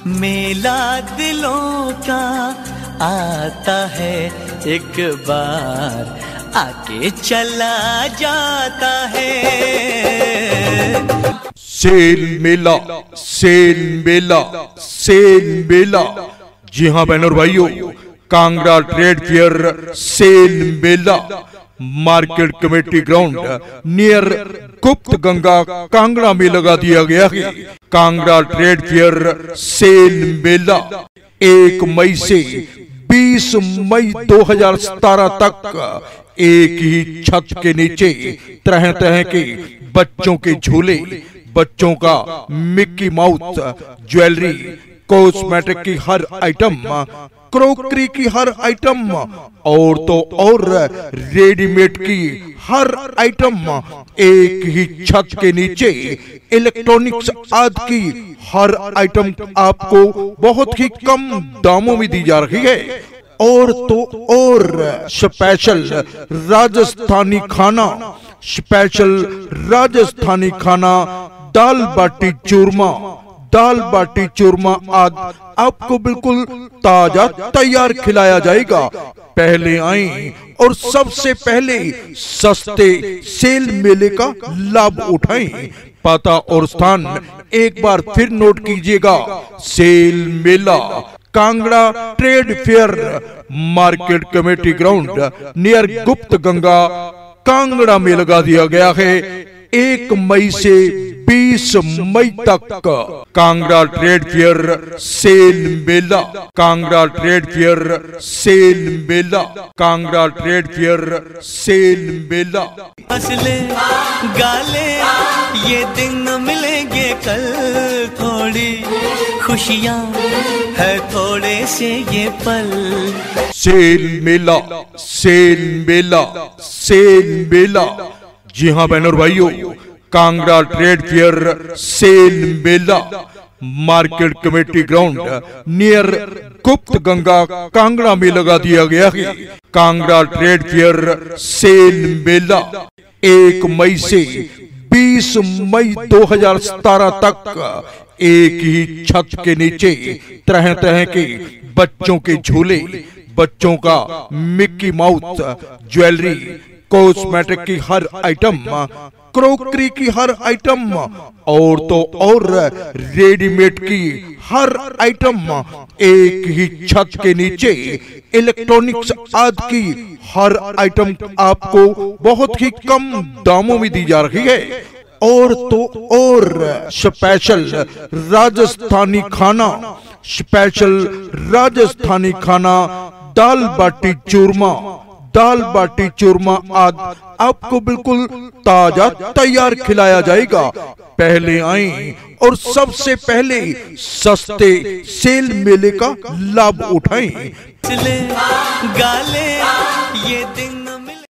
मेला दिलों का आता है एक बार, आके चला जाता है। सेल मेला, सेल मेला, सेल मेला। जी हाँ बहनों और भाइयों, कांगड़ा ट्रेड फेयर सेल मेला market committee ground near Gupt Ganga Kangra में लगा दिया गया है। कांगड़ा ट्रेड फेयर सेल मेला 1 मई से 20 मई 2017 तक एक ही छत के नीचे तरह तरह के बच्चों के झूले, बच्चों का मिक्की माउस, ज्वेलरी, कॉस्मेटिक की हर आइटम, क्रोकरी की हर आइटम और तो और रेडीमेड की हर आइटम एक ही छत के नीचे, इलेक्ट्रॉनिक्स आदि की हर आइटम आपको बहुत ही कम दामों में दी जा रही है। और तो और स्पेशल राजस्थानी खाना, स्पेशल राजस्थानी खाना, दाल बाटी चूरमा, दाल बाटी चूरमा आदि आपको बिल्कुल ताजा तैयार खिलाया जाएगा। पहले आएं और सबसे पहले सस्ते सेल मेले का लाभ उठाएं। पता और स्थान एक बार फिर नोट कीजिएगा, सेल मेला Kangra trade fair market committee ground near Gupt Ganga Kangra में लगा दिया गया है 1 मई से 20 मई तक। कांगड़ा ट्रेड फेयर सेल मेला, कांगड़ा ट्रेड फेयर सेल मेला, कांगड़ा ट्रेड फेयर सेल मेला। हंसले गाले ये दिन मिलेंगे कल, थोड़ी खुशियाँ है थोड़े से ये पल। सेल मेला, सेल मेला, सेल मेला। जी हाँ बहनों और भाइयों, कांगड़ा ट्रेड फेयर सेल मेला market committee ground near Gupt Ganga Kangra में लगा दिया गया है। कांगड़ा ट्रेड फेयर सेल मेला 1 मई से 20 मई 2017 तक एक ही छत के नीचे तरह तरह के बच्चों के झूले, बच्चों का मिक्की माउस, ज्वेलरी, कॉस्मेटिक की हर आइटम, क्रोकरी की हर आइटम और तो और रेडीमेड की हर आइटम एक ही छत के नीचे, इलेक्ट्रॉनिक्स आदि की हर आइटम आपको बहुत ही कम दामों में दी जा रही है। और तो और स्पेशल राजस्थानी खाना, स्पेशल राजस्थानी खाना, दाल बाटी चूरमा, दाल बाटी चूरमा आदि आपको बिल्कुल ताजा तैयार खिलाया जाएगा। पहले आएं और सबसे पहले सस्ते सेल मेले का लाभ उठाएं। गाले ये दिन